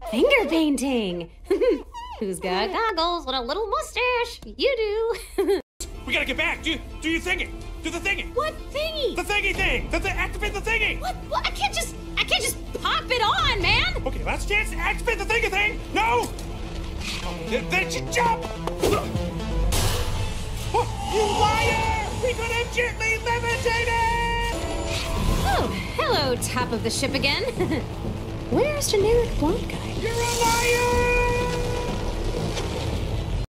Finger painting. Who's got goggles and a little mustache? You do. We gotta get back. Do your thingy. Do the thingy. What thingy? The thingy thing. Activate the thingy. What? I can't just pop it on, man. Okay, last chance to activate the thingy thing. No. Then you jump. Oh, you liar! We could have gently levitated. Oh, hello, top of the ship again. Where's generic blonde guy? You're a liar!